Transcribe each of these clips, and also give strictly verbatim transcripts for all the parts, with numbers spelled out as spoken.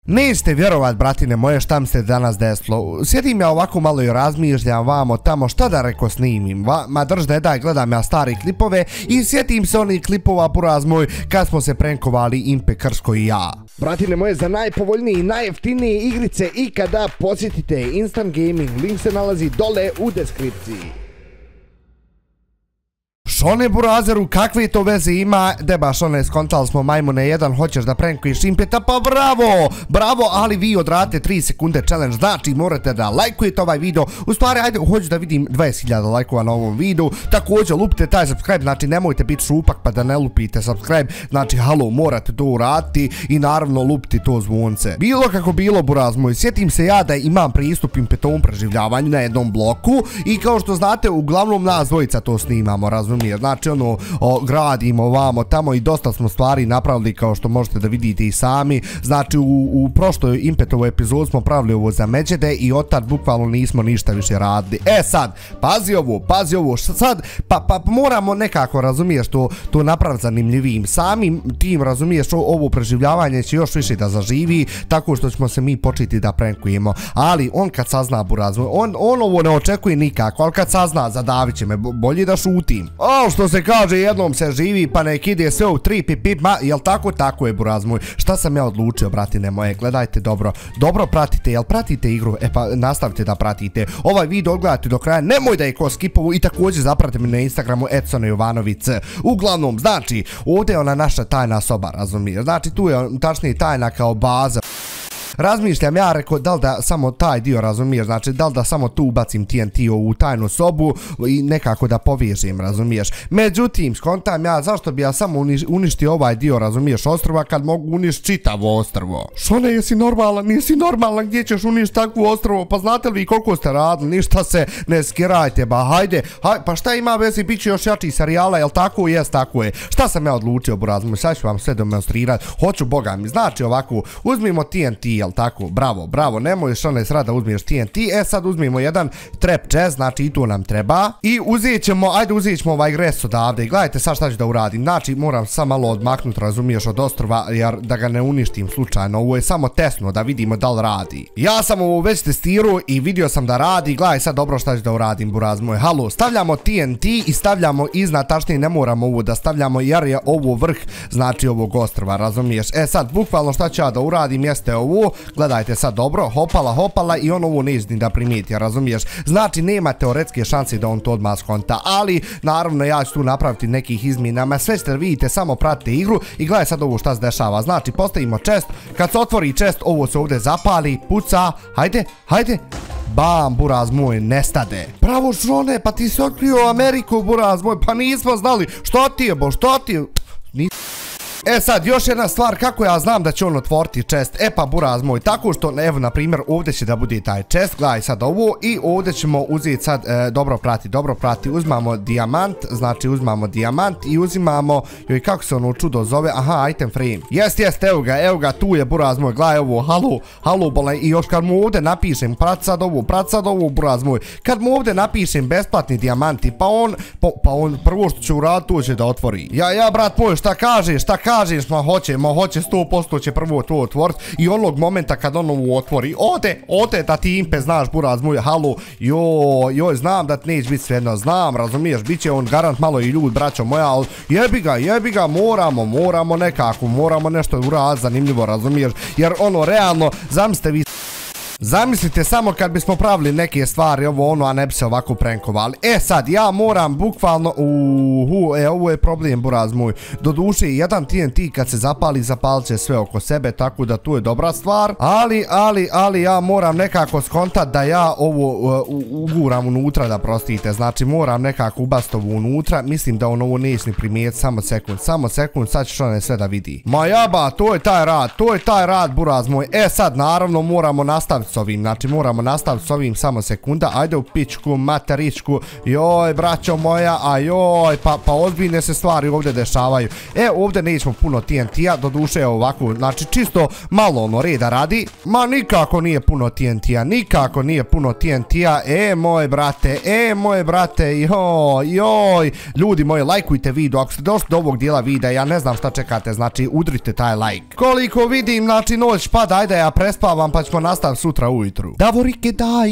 Nećete vjerovat, bratine moje, šta mi se danas desilo. Sjedim ja ovako malo i razmišljam vamo tamo šta da reko snimim. Va, ma drž da je daj, gledam ja stari klipove i sjetim se onih klipova, buraz moj, kad smo se prenkovali Impe Krško i ja. Bratine moje, za najpovoljnije i najjeftinije igrice ikada posjetite Instant Gaming, link se nalazi dole u deskripciji. Šone burazeru, kakve to veze ima? Deba Šone, skontali smo majmune jedan, hoćeš da prenkuješ Impeta, pa bravo! Bravo, ali vi odradite tri sekunde challenge, znači morate da lajkujete ovaj video. U stvari, ajde, hoću da vidim dvadeset hiljada lajkova na ovom videu. Također, lupite taj subscribe, znači nemojte biti šupak pa da ne lupite subscribe. Znači, halo, morate to uraditi i naravno lupiti to zvonce. Bilo kako bilo, buraz moj, sjetim se ja da imam pristup Impetovom preživljavanju na jednom bloku i kao što znate, uglavnom nas dvojica to snimamo, razumijete? Znači ono, o, gradimo vamo tamo i dosta smo stvari napravili kao što možete da vidite i sami. Znači u, u prošloj Impetovoj epizodi smo pravili ovo za Međede i od tad bukvalno nismo ništa više radili. E sad, pazi ovo, pazi ovo, sad, pa, pa moramo nekako, razumiješ, to, to napraviti zanimljivijim. Samim tim, razumiješ, ovo preživljavanje će još više da zaživi, tako što ćemo se mi početi da prankujemo. Ali on kad sazna, buraz, on, on ovo ne očekuje nikako, ali kad sazna, zadavit će me, bolje da šutim. O, što se kaže, jednom se živi, pa nek ide sve u tri pip pip, ma, jel tako? Tako je, buraz moj. Šta sam ja odlučio, bratine moje, gledajte dobro, dobro pratite, jel pratite igru? E pa nastavite da pratite. Ovaj video odgledajte do kraja, nemoj da je ko skipovu i također zapratite mi na Instagramu Edson Jovanović. Uglavnom, znači, ovdje je ona naša tajna soba, razumiješ? Znači, tu je tačnije tajna kao baza. Razmišljam ja, rekao, da li da samo taj dio, razumiješ, znači da li da samo tu ubacim T N T u tajnu sobu i nekako da povežem, razumiješ. Međutim, skontam ja, zašto bi ja samo uniš, uništio ovaj dio, razumiješ, ostrva kad mogu uništiti čitavo ostrvo. Šone, jesi normalan, nisi normalan, gdje ćeš uništiti takvu ostrvo, pa znate li koliko ste radili, ništa se ne skirajte, ba hajde, haj, pa šta ima vezi, bit će još jači serijala, jel tako? Jes, tako je. Šta sam ja odlučio, buraz moj, sad ću vam sve demonstrirati, hoću boga mi, znači ovako, uzmimo T N T, jel tako, bravo, bravo, nemoj Šone srada uzmiješ T N T, e sad uzmimo jedan trap chest, znači i to nam treba i uzet ćemo, ajde uzet ćemo ovaj gres odavde i gledajte sad šta ću da uradim, znači moram sam malo odmaknuti, razumiješ, od ostrva, jer da ga ne uništim slučajno, ovo je samo testno da vidimo da li radi. Ja sam ovo već testirao i vidio sam da radi, gledaj sad dobro šta ću da uradim, buraz moj, halo, stavljamo T N T i stavljamo iznad, tačnije ne moramo ovo da stavljamo jer je ovo vrh, znači ovog ostrva, razumiješ, e sad bukvalno šta ću ja da uradim jeste ovo. Gledajte sad dobro, hopala, hopala i on ovo neće ni da primijeti, razumiješ? Znači nema teoretske šanse da on to odmah skonta, ali naravno ja ću tu napraviti nekih izmjenama, sve ćete vidite, samo pratite igru i gledaj sad ovo šta se dešava. Znači postavimo chest, kad se otvori chest ovo se ovdje zapali, puca, hajde, hajde. Bam, buraz moj, nestade. Bravo Šone, pa ti si otkrio Ameriku, buraz moj, pa nismo znali, što ti je bo, što ti je... Nis... E sad, još jedna stvar, kako ja znam da će on otvoriti chest, e pa buraz moj, tako što, evo na primjer, ovdje će da bude taj chest, gledaj sad ovo i ovdje ćemo uzeti sad, e, dobro prati, dobro prati, uzmamo dijamant, znači uzmamo dijamant i uzimamo, joj kako se ono čudo zove, aha, item frame, jest, jest, evo ga, evo ga, tu je buraz moj, gledaj ovo, halo, halo, bolaj, i još kad mu ovdje napišem, prati sad ovo, prati sad ovo, buraz moj, kad mu ovdje napišem besplatni dijamanti, pa on, pa, pa on prvo što će uraditi, to će da otvori. Ja, ja, brat moj, šta kažeš, šta kažeš? Kažeš, ma hoće, ma hoće, sto posto će prvo to otvoriti i onog momenta kad on ovo otvori, ode, ode da ti Impe, znaš, buraz moj, halo, joj, joj, znam da ti neće biti svejedno, znam, razumiješ, bit će on garant malo i ljud, braćo moja, ali jebi ga, jebi ga, moramo, moramo nekako, moramo nešto uraditi zanimljivo, razumiješ, jer ono, realno, zamislite vi... Zamislite samo kad bismo pravili neke stvari, ovo ono, a ne bi se ovako prankovali. E sad, ja moram bukvalno, uhu, e, ovo je problem, buraz moj. Doduše, jedan T N T kad se zapali, zapalit će sve oko sebe, tako da tu je dobra stvar. Ali, ali, ali, ja moram nekako skontat da ja ovo uh, uguram unutra, da prostite. Znači, moram nekako ubast ovo unutra. Mislim da on ovo neće ni primijeti, samo sekund, samo sekund, sad ćeš one sve da vidi. Ma jaba, to je taj rad, to je taj rad, buraz moj. E sad, naravno, moramo nastaviti s ovim, znači moramo nastaviti s ovim samo sekunda, ajde u pičku, materičku, joj braćo moja, a joj, pa, pa ozbiljne se stvari ovdje dešavaju. E, ovdje nećemo puno T N T-a, do duše ovako, znači čisto malo ono reda radi, ma nikako nije puno T N T-a, nikako nije puno T N T-a, e moje brate, e moje brate, joj, joj, ljudi moji, lajkujte video, ako ste došli do ovog dijela videa, ja ne znam šta čekate, znači udrite taj like. Koliko vidim, znači noć pada, ajde ja prespavam pa ćemo nastaviti sutra ujutru. Davorike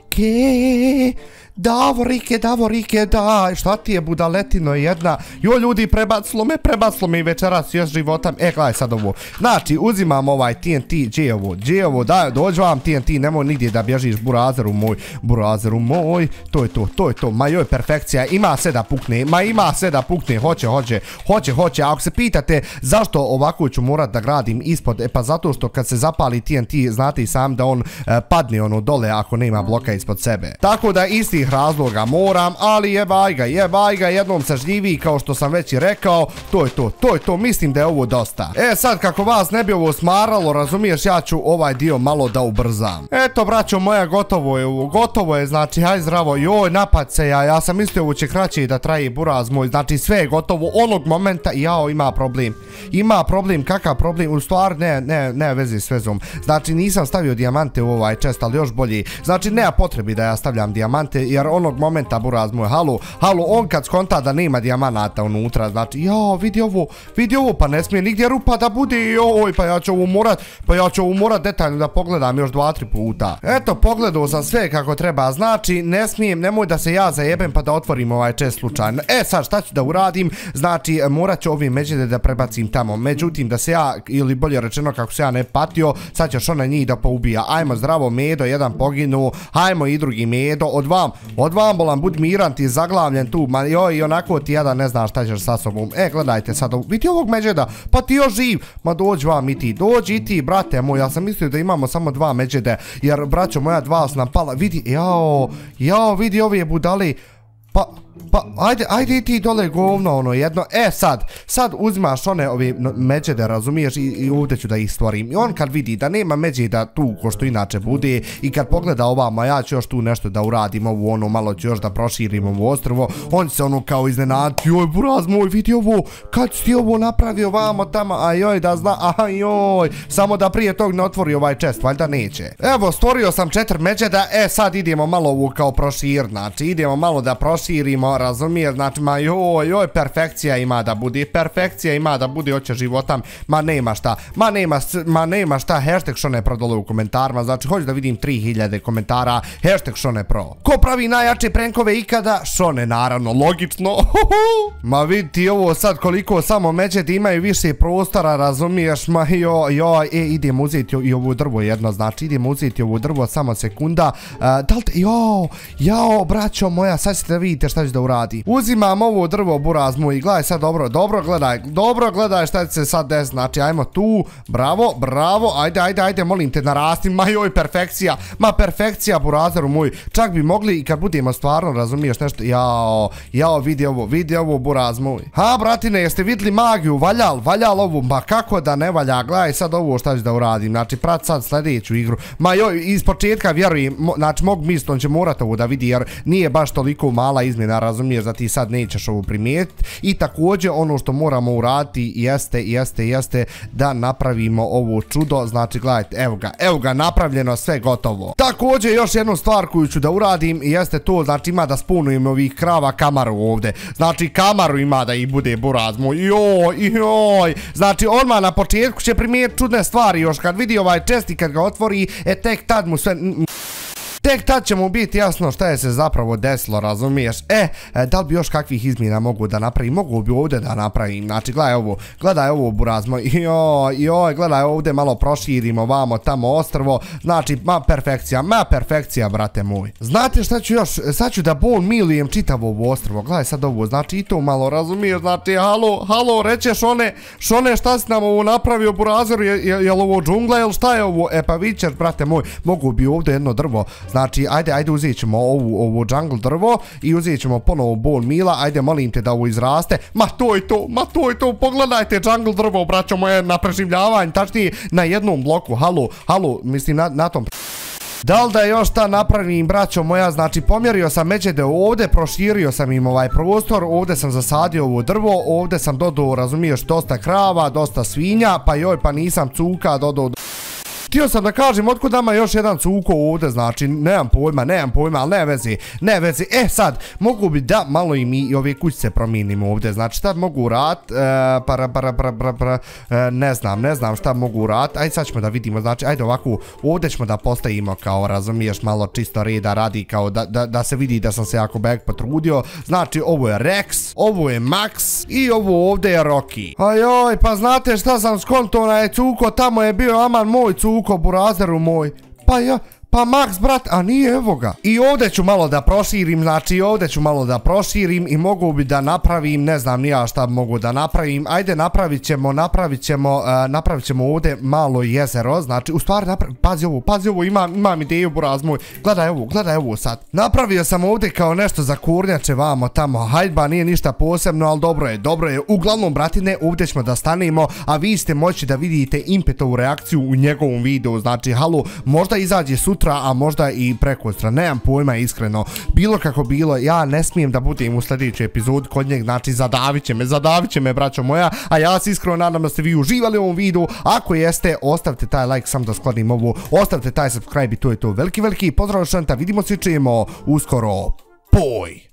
dajke, Davorike, Davorike, daj, šta ti je budaletino jedna, jo ljudi prebacilo me, prebacilo me i večeras još životam, e gledaj sad ovo, znači uzimam ovaj T N T, gdje je ovo, gdje je ovo, daj, dođu vam T N T, nemoj nigdje da bježiš burazeru moj, burazeru moj, to je to, to je to, ma joj perfekcija, ima sve da pukne, ma ima sve da pukne, hoće, hoće, hoće, hoće, ako se pitate zašto ovako ću morat da gradim ispod, e pa zato što kad se zapali T N T, znate i sam da on e, padne ono dole ako nema bloka ispod sebe, tako da istih razloga moram, ali jebaj ga, jebaj ga, jednom sažljivi, kao što sam već i rekao, to je to, to je to, mislim da je ovo dosta. E sad, kako vas ne bi ovo smaralo, razumiješ, ja ću ovaj dio malo da ubrzam. Eto, braćo moja, gotovo je ovo, gotovo je, znači, haj zdravo, joj, napad se ja, ja sam mislio ovo će kraće da traji buraz moj, znači sve je gotovo, onog momenta, jao, ima problem, ima problem, kakav problem, u stvari, ne, ne, ne vezi s vezom, znači nisam stavio dijamante u ovaj čest, ali još bolji, znači nema potrebi da ja stavljam dijamante, jer onog momenta buraz moj, halo, halo, on kad skonta da nema dijamanata unutra, znači, jao, vidi ovo, vidi ovo, pa ne smije nigdje rupa da bude, joj, pa ja ću ovo morat, pa ja ću ovo morat detaljno da pogledam još dva, tri puta. Eto, pogledao sam sve kako treba, znači, ne smijem, nemoj da se ja zajebem pa da otvorim ovaj čest slučajno. E sad, šta ću da uradim, znači, morat ću ovim međede da prebacim tamo, međutim, da se ja, ili bolje rečeno kako se ja ne patio, sad ćeš ona njih da poubija, ajmo zdravo medo, jedan poginu, ajmo i drugi medo, od vam, od vam bolan, budi miran, ti zaglavljen tu, ma joj, i onako ti jedan ne znaš šta ćeš sa sobom. E, gledajte sad, vidi ovog međeda, pa ti još živ, ma dođi vam i ti, dođi i ti, brate moj, ja sam mislio da imamo samo dva međede, jer braćo moja dva su nam pala, vidi, jao, jao, vidi ove budali, pa, pa, ajde, ajde i ti dole govno ono jedno, e sad, sad uzmaš one ove međede, razumiješ, i, i ovdje ću da ih stvorim, i on kad vidi da nema međeda tu ko što inače bude, i kad pogleda ovama, ja ću još tu nešto da uradim, ovu ono, malo ću još da proširim ovo ostrvo, on se ono kao iznenati, joj buraz moj, vidi ovo, kad si ti ovo napravio vamo tamo, a joj da zna, a joj, samo da prije tog ne otvori ovaj čest, valjda neće. Evo, stvorio sam četiri međeda, e sad idemo malo ovu kao prošir, znači idemo malo da proširimo, razumiješ, znači, ma joj, joj, perfekcija ima da budi, perfekcija ima da budi, hoće životam, ma nema šta, ma nema, ma nema šta, hashtag Šone Pro dole u komentarima, znači, hoću da vidim tri hiljade komentara, hashtag Šone Pro. Ko pravi najjače prankove ikada? Šone, naravno, logično, ma vidi ti ovo sad koliko samo međedi imaju više prostora, razumiješ, ma joj, joj, e, idemo uzeti i ovu drvo jedno, znači, idemo uzeti ovu drvo, samo sekunda, uh, da li te, joj, jao, braćo moja, sad ćete da vidite šta ću da uradi. Uzimam ovo drvo, buraz moj, gledaj sad dobro, dobro gledaj, dobro gledaj šta će se sad des, znači ajmo tu, bravo, bravo, ajde, ajde, ajde, molim te narasti, ma joj, perfekcija, ma perfekcija burazeru moj, čak bi mogli i kad budemo stvarno, razumiješ nešto, jao, jao, vidi ovo, vidi ovo buraz moj. Ha, bratine, jeste vidli magiju, valjal, valjal ovu, ma kako da ne valja, gledaj sad ovo šta ću da uradim, znači prat sad sljedeću igru, ma joj, iz početka vjerujem, mo, znači mog misli, on će morat ovo da vidi, jer nije baš toliko mala izmjena, razumiješ da ti sad nećeš ovo primijetiti, i također ono što moramo uraditi jeste, jeste, jeste da napravimo ovo čudo, znači gledajte, evo ga, evo ga, napravljeno, sve gotovo. Također još jednu stvar koju ću da uradim jeste to, znači ima da spunujem ovih krava kamaru ovdje, znači kamaru ima da ih bude buraz moj, joj, joj, znači odmah na početku će primijetiti čudne stvari, još kad vidi ovaj čest i kad ga otvori, e tek tad mu sve... Tek tad će mu biti jasno šta je se zapravo desilo, razumiješ? E, da li bi još kakvih izmjena mogu da napravim? Mogu bi ovdje da napravim, znači gledaj ovo, gledaj ovo buraz moj, joj, joj, gledaj ovdje malo proširimo vamo tamo ostrvo, znači, ma perfekcija, ma perfekcija, brate moj. Znate šta ću još, sad ću da bone milijem čitavo ovo ostrvo, gledaj sad ovo, znači i to malo, razumiješ, znači, halo, halo, rećeš one, šone šta si nam ovo napravio burazeru, je, je, je li ovo džungla ili šta je ovo? E pa vićeš, brate moj, mogu bi ovdje jedno drvo. Znači, ajde, ajde, uzet ćemo ovu, ovu jungle drvo i uzet ćemo ponovo bone mila, ajde, molim te da ovo izraste. Ma to je to, ma to je to, pogledajte jungle drvo, braćo moje, na preživljavanje, tačnije na jednom bloku, halo, halo, mislim na, na tom... Da li da još šta napravim, braćo moja, znači pomjerio sam međede ovdje, proširio sam im ovaj prostor, ovdje sam zasadio ovo drvo, ovdje sam dodao, razumiješ, dosta krava, dosta svinja, pa joj, pa nisam cuka dodao. Htio sam da kažem, otkud nama još jedan cuko ovdje, znači, nemam pojma, nemam pojma, ali ne vezi, ne vezi. E sad, mogu bi da malo i mi i ove kućice promijenimo ovdje, znači šta mogu rad, e, para, para, para, para, para, e, ne znam, ne znam šta mogu rad, ajde sad ćemo da vidimo, znači, ajde ovako, ovdje ćemo da postavimo kao, razumiješ, malo čisto reda radi, kao da, da, da se vidi da sam se jako bek potrudio, znači, ovo je Rex, ovo je Max i ovo ovdje je Rocky. Ajoj, pa znate šta sam skonto onaj cuko, tamo je bio aman moj cuko, Uko burazeru moj, pa ja, pa Max brat, a nije, evo ga. I ovdje ću malo da proširim, znači ovdje ću malo da proširim i mogu bi da napravim, ne znam ni ja šta mogu da napravim, ajde napravit ćemo, napravit ćemo, uh, napravit ćemo ovdje malo jezero, znači u stvari napravim, pazi ovo, pazi ovo, imam, imam ideju buraz moj, gledaj ovo, gledaj ovo sad. Napravio sam ovdje kao nešto za kurnjače vamo tamo, hajdba nije ništa posebno, ali dobro je, dobro je, uglavnom bratine, ovdje ćemo da stanemo, a vi ste moći da vidite Impetovu reakciju u njegovom videu, znači halo, možda izađe sutra, a možda i prekosutra, nemam pojma iskreno, bilo kako bilo, ja ne smijem da budem u sljedećoj epizodi kod njeg, znači zadavit će me, zadavit će me braćo moja, a ja se iskreno nadam da ste vi uživali u ovom videu, ako jeste, ostavite taj like, sam da sklonim ovo, ostavite taj subscribe i to je to, veliki veliki pozdrav šanta, vidimo se čujemo uskoro, boj!